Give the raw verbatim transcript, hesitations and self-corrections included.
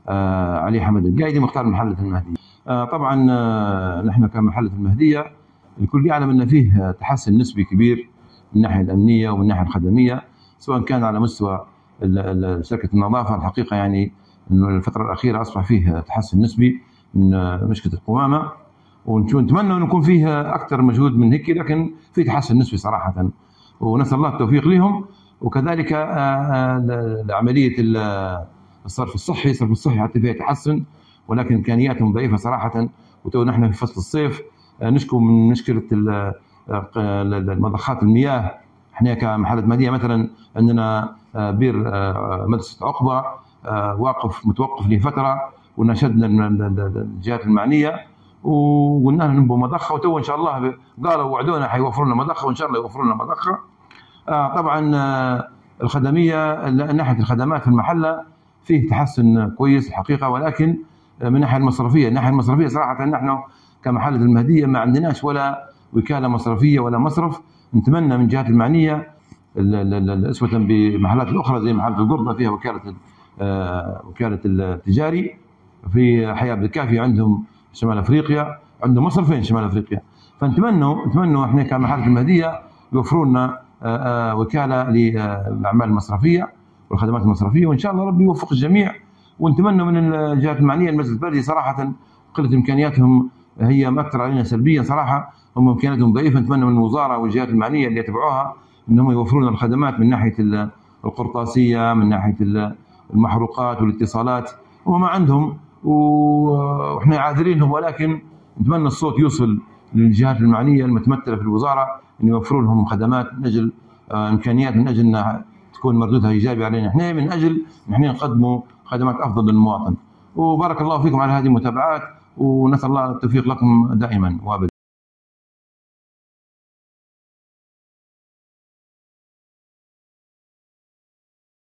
علي حمد القايدي مختار محلة المهدية. طبعا نحن كمحلة المهدية الكل يعلم ان فيه تحسن نسبي كبير من الناحيه الامنيه ومن الناحيه الخدميه، سواء كان على مستوى شركه النظافه. الحقيقه يعني انه الفتره الاخيره اصبح فيه تحسن نسبي من مشكله القمامه، ونتمنى انه يكون فيه اكثر مجهود من هيك، لكن في تحسن نسبي صراحه، ونسال الله التوفيق لهم. وكذلك عمليه الصرف الصحي، الصرف الصحي حتى فيها تحسن، ولكن امكانياتهم ضعيفه صراحه. وتو نحن في فصل الصيف نشكو من مشكله مضخات المياه. احنا كمحلة مهدية مثلا عندنا بير مدرسة عقبة واقف متوقف لفترة، وناشدنا الجهات المعنية وقلنا لهم نبغوا مضخة، وتو ان شاء الله قالوا وعدونا حيوفروا لنا مضخة، وان شاء الله يوفروا لنا مضخة. طبعا الخدمية، ناحية الخدمات في المحلة فيه تحسن كويس الحقيقة، ولكن من الناحية المصرفية، الناحية المصرفية صراحة نحن كمحلة المهدية ما عندناش ولا وكالة مصرفية ولا مصرف. نتمنى من الجهات المعنية اسوة بمحلات الاخرى زي محلة القرطة فيها وكالة وكالة التجاري، في حي عبد الكافي عندهم شمال افريقيا، عندهم مصرفين شمال افريقيا. فنتمنوا نتمنوا احنا كمحلة المهدية يوفروا لنا وكالة للاعمال المصرفية والخدمات المصرفية، وان شاء الله ربي يوفق الجميع. ونتمنى من الجهات المعنية، المجلس البلدي صراحة قلة امكانياتهم هي مأثر علينا سلبيا صراحه، هم امكانياتهم ضعيفه. نتمنى من الوزاره والجهات المعنيه اللي يتبعوها انهم يوفرون الخدمات من ناحيه القرطاسيه، من ناحيه المحروقات والاتصالات، وما عندهم، واحنا عاذرينهم، ولكن نتمنى الصوت يوصل للجهات المعنيه المتمثله في الوزاره ان يوفروا لهم خدمات من اجل امكانيات، من اجل انها تكون مردودها ايجابي علينا احنا، من اجل نحن نقدموا خدمات افضل للمواطن. وبارك الله فيكم على هذه المتابعات، ونسال الله التوفيق لكم دائما وابدا.